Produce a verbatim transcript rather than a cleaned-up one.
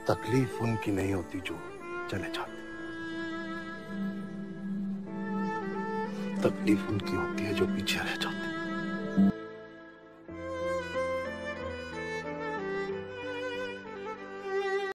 तकलीफ उनकी नहीं होती जो चले जाते, तकलीफ उनकी होती है जो पीछे रह जाते।